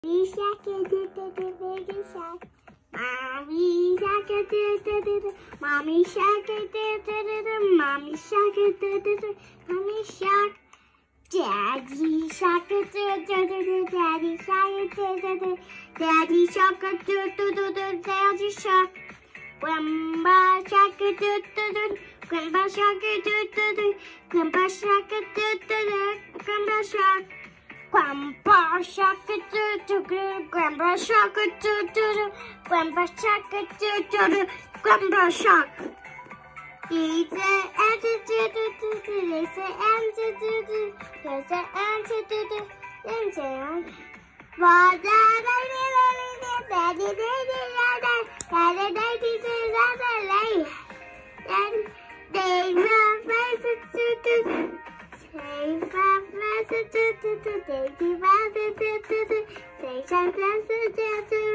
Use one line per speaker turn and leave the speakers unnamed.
Mommy shark, baby shark. Mommy shark, mommy shark, mommy shark, mommy shark. Daddy shark, daddy shark, daddy shark, daddy shark. Grandpa shark, grandpa shark, grandpa shark, grandpa shark. Grandpa shark, grandpa shark, grandpa shark, grandpa shark. He's an ant, there's an ant, there's an ant, there's an ant. They